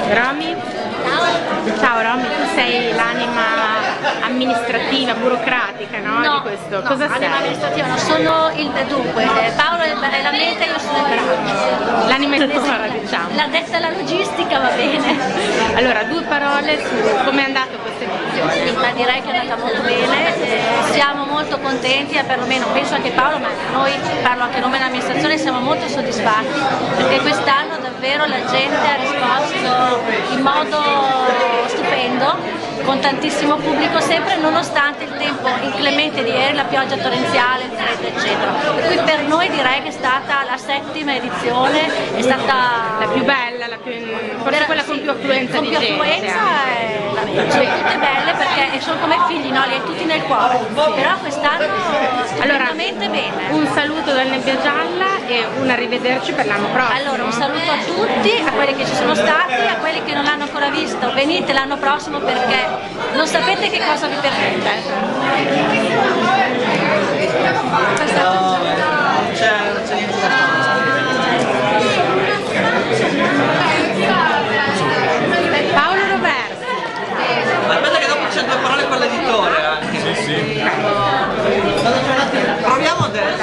Romy? Ciao Romy, tu sei l'anima amministrativa, burocratica, no? Di questo. No, cosa sei? L'anima amministrativa, non sono il dunque, Paolo è la mente e io sono il braccio. L'anima diciamo. L'addetta alla logistica va bene. Allora, due parole su come è andata questa edizione. Ma direi che è andata molto bene, siamo molto contenti e perlomeno penso anche Paolo, ma noi, parlo anche a nome dell'amministrazione, siamo molto soddisfatti perché quest'anno davvero la gente ha risposto in modo stupendo, con tantissimo pubblico sempre, nonostante il tempo inclemente di ieri, la pioggia torrenziale, il freddo eccetera. Per cui per noi direi che è stata la 7ª edizione, è stata la più bella, forse quella con più affluenza di gente. Con più affluenza tutte belle perché sono come figli, no? Li hai tutti nel cuore. Però quest'anno veramente bene. Un saluto dal Nebbia Gialla e un arrivederci per l'anno prossimo. Allora un saluto a tutti, a quelli che ci sono stati, a quelli che non l'hanno ancora visto, venite l'anno prossimo perché non sapete che cosa vi perdete. No, non c'è niente da fare. Paolo Roberto. Aspetta che dopo c'è due parole con l'editore anche. Sì. Proviamo adesso.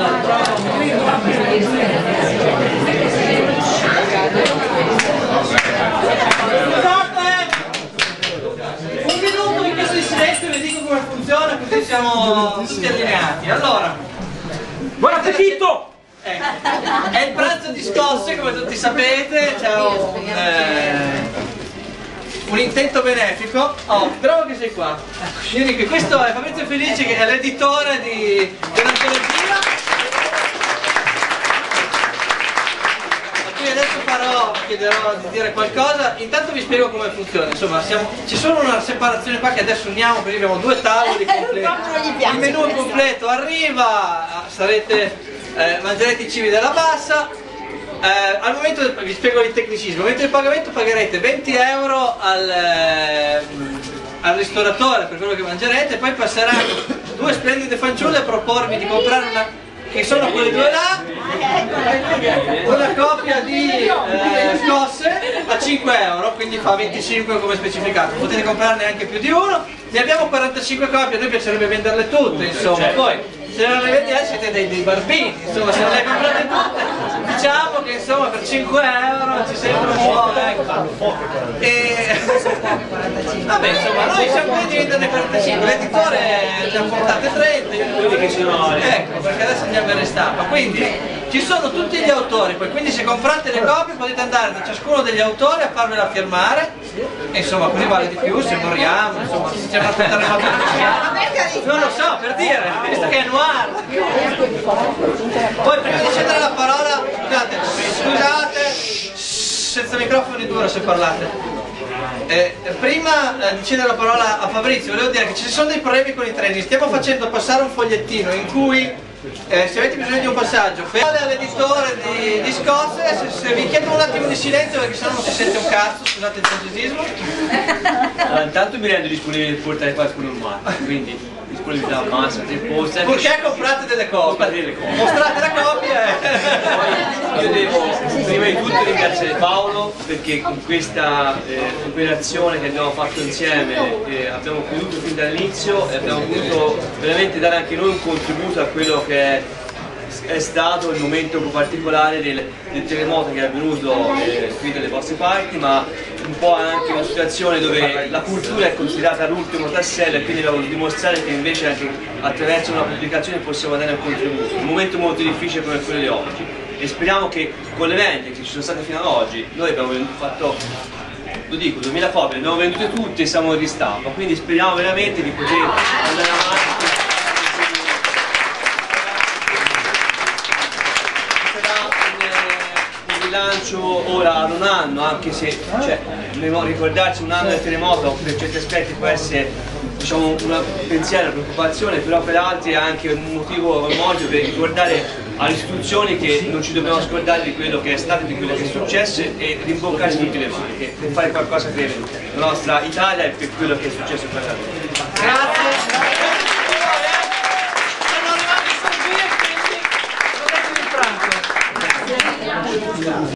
Un minuto in caso di silenzio vi dico come funziona così siamo tutti allineati. Allora, buon appetito! È il pranzo di scosse, come tutti sapete, c'è un intento benefico. Oh, bravo che sei qua. Questo è Fabrizio Felici, che è l'editore dell'antologia. A cui adesso chiederò di dire qualcosa. Intanto vi spiego come funziona. Insomma, ci sono una separazione qua che adesso uniamo perché abbiamo due tavoli completi. Il menù completo arriva, mangerete i cibi della bassa. Al momento vi spiego il tecnicismo. Al momento del pagamento pagherete 20 euro al ristoratore per quello che mangerete, poi passeranno due splendide fanciulle a proporvi di comprare che sono quelle due là, una coppia di scosse a 5 euro, quindi fa 25 come specificato, potete comprarne anche più di uno. Ne abbiamo 45 copie, a noi piacerebbe venderle tutte, insomma, poi se non le vendete siete dei barbini, insomma, se non le comprate tutte, diciamo che insomma per 5 euro ci sembra un po', ecco. Vabbè, insomma, noi siamo qui di venderne 45, l'editore ne ha portate 30, ecco, perché adesso andiamo in ristampa, quindi ci sono tutti gli autori, poi, quindi se comprate le copie potete andare da ciascuno degli autori a farvela firmare, e insomma così vale di più, se moriamo, insomma, se c'è una puntata non lo so, per dire, visto che è noir. Poi prima di cedere la parola, scusate, senza microfoni duro se parlate. Prima di cedere la parola a Fabrizio, volevo dire che ci sono dei problemi con i treni, stiamo facendo passare un fogliettino in cui se avete bisogno di un passaggio, fate all'editore di scosse, se vi chiedo un attimo di silenzio perché sennò non si sente un cazzo, scusate il francesismo. Allora, intanto mi rendo disponibile per portare qualcuno in mano, quindi disponibilità massima, posta. Purché comprate delle copie, mostrate la copia Poi io devo prima di tutto ringraziare Paolo perché con questa operazione che abbiamo fatto insieme abbiamo creduto fin dall'inizio e abbiamo voluto veramente dare anche noi un contributo a quello che è stato il momento particolare del terremoto che è avvenuto qui dalle vostre parti, ma un po' anche una situazione dove la cultura è considerata l'ultimo tassello e quindi voglio dimostrare che invece anche attraverso una pubblicazione possiamo dare un contributo. Un momento molto difficile come quello di oggi e speriamo che con le vendite che ci sono state fino ad oggi, noi abbiamo fatto, lo dico, 2000 copie, le abbiamo vendute tutte e siamo di stampa, quindi speriamo veramente di poter andare avanti. Ora ad un anno, anche se dobbiamo ricordarci un anno del terremoto per certi aspetti può essere, diciamo, un pensiero, una preoccupazione, però per altri è anche un motivo morbido per ricordare alle istituzioni che non ci dobbiamo scordare di quello che è stato e di quello che è successo e rimboccarsi tutte le maniche per fare qualcosa per la nostra Italia e per quello che è successo per la Grazie.